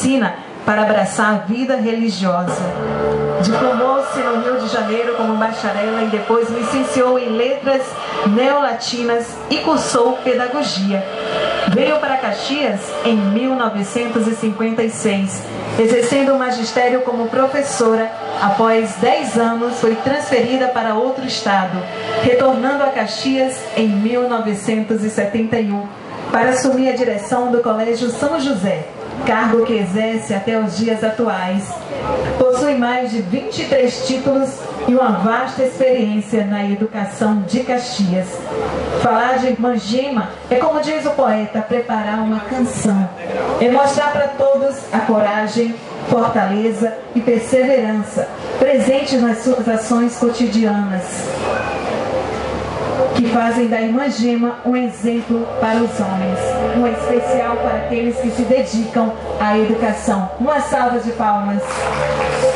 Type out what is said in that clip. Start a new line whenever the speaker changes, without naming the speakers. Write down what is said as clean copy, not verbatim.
medicina para abraçar a vida religiosa. Diplomou-se no Rio de Janeiro como bacharela e depois licenciou em letras neolatinas e cursou pedagogia. Veio para Caxias em 1956, exercendo o magistério como professora. Após 10 anos, foi transferida para outro estado, retornando a Caxias em 1971 para assumir a direção do Colégio São José, cargo que exerce até os dias atuais. Possui mais de 23 títulos e uma vasta experiência na educação de Caxias. Falar de Mangema é, como diz o poeta, preparar uma canção. É mostrar para todos a coragem, fortaleza e perseverança presentes nas suas ações cotidianas, que fazem da Mangema um exemplo para os homens, um especial para aqueles que se dedicam à educação. Uma salva de palmas.